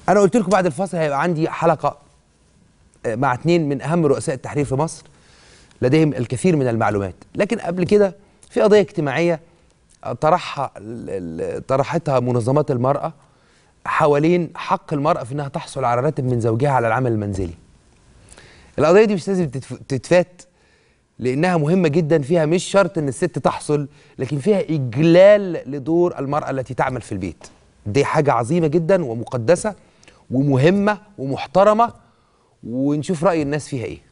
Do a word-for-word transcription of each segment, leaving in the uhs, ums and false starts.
انا قلت لكم بعد الفاصل هيبقى عندي حلقه مع اثنين من اهم رؤساء التحرير في مصر لديهم الكثير من المعلومات، لكن قبل كده في قضيه اجتماعيه طرحها طرحتها منظمات المراه حوالين حق المراه في انها تحصل على راتب من زوجها على العمل المنزلي. القضيه دي مش لازم تتفات لانها مهمه جدا، فيها مش شرط ان الست تحصل، لكن فيها اجلال لدور المراه التي تعمل في البيت. دي حاجه عظيمه جدا ومقدسه ومهمه ومحترمه، ونشوف رأي الناس فيها ايه.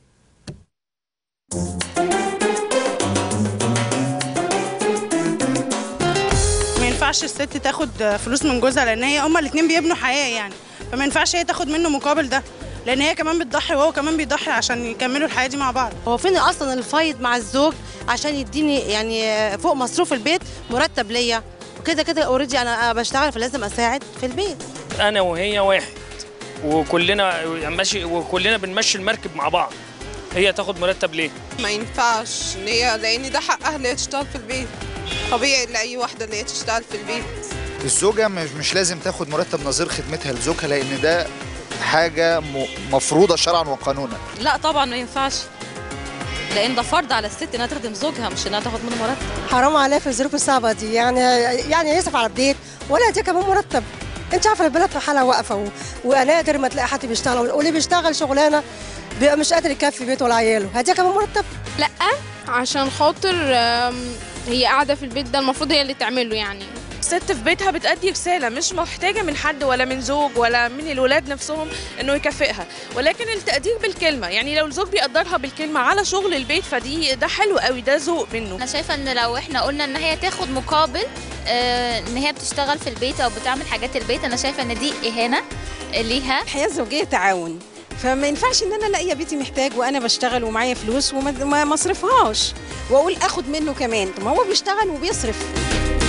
ما ينفعش الست تاخد فلوس من جوزها، لان هي هما الاثنين بيبنوا حياه يعني، فما ينفعش هي تاخد منه مقابل ده، لان هي كمان بتضحي وهو كمان بيضحي عشان يكملوا الحياه دي مع بعض. هو فين اصلا الفايض مع الزوج عشان يديني يعني فوق مصروف البيت مرتب ليا؟ وكده كده اوريدي انا بشتغل فلازم اساعد في البيت. انا وهي واحد، وكلنا ماشي وكلنا بنمشي المركب مع بعض. هي تاخد مرتب ليه؟ ما ينفعش ان هي، لان ده حقها اللي هي تشتغل في البيت، طبيعي لاي واحده اللي هي تشتغل في البيت. الزوجه مش مش لازم تاخد مرتب نظير خدمتها لزوجها، لان ده حاجه مفروضه شرعا وقانونا. لا طبعا ما ينفعش، لان ده فرض على الست انها تخدم زوجها، مش انها تاخد منه مرتب. حرام عليها في الظروف الصعبه دي، يعني يعني يصرف على البيت ولا دي كمان مرتب. انت عارفه البلد في حالها واقفه، ونادر ما تلاقي حد بيشتغل، واللي بيشتغل شغلانه بيبقى مش قادر يكفي بيته ولا عياله، هدي كمان مرتب؟ لا، عشان خاطر هي قاعده في البيت، ده المفروض هي اللي تعمله. يعني الست في بيتها بتأدي رسالة، مش محتاجة من حد ولا من زوج ولا من الولاد نفسهم انه يكافئها، ولكن التقدير بالكلمة. يعني لو الزوج بيقدرها بالكلمة على شغل البيت فدي ده حلو قوي، ده ذوق منه. انا شايفة ان لو احنا قلنا ان هي تاخد مقابل آه ان هي بتشتغل في البيت او بتعمل حاجات البيت، انا شايفة ان دي اهانة ليها. الحياة الزوجية تعاون، فما ينفعش ان انا الاقي بيتي محتاج وانا بشتغل ومعايا فلوس وما اصرفهاش واقول اخد منه كمان. طب ما هو بيشتغل وبيصرف.